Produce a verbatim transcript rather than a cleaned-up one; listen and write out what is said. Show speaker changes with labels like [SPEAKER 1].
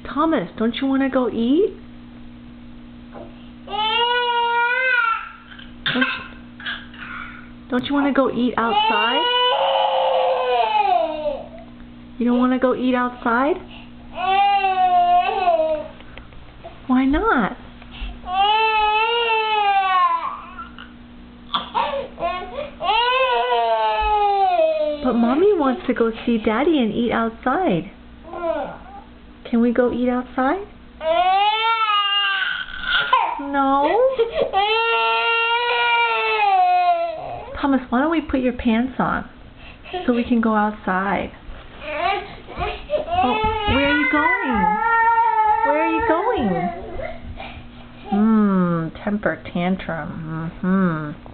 [SPEAKER 1] Thomas, don't you want to go eat? Don't you, don't you want to go eat outside? You don't want to go eat outside? Why not? But Mommy wants to go see Daddy and eat outside. Can we go eat outside? No? Thomas, why don't we put your pants on so we can go outside? Oh, where are you going? Where are you going? Hmm, temper tantrum. Mm-hmm.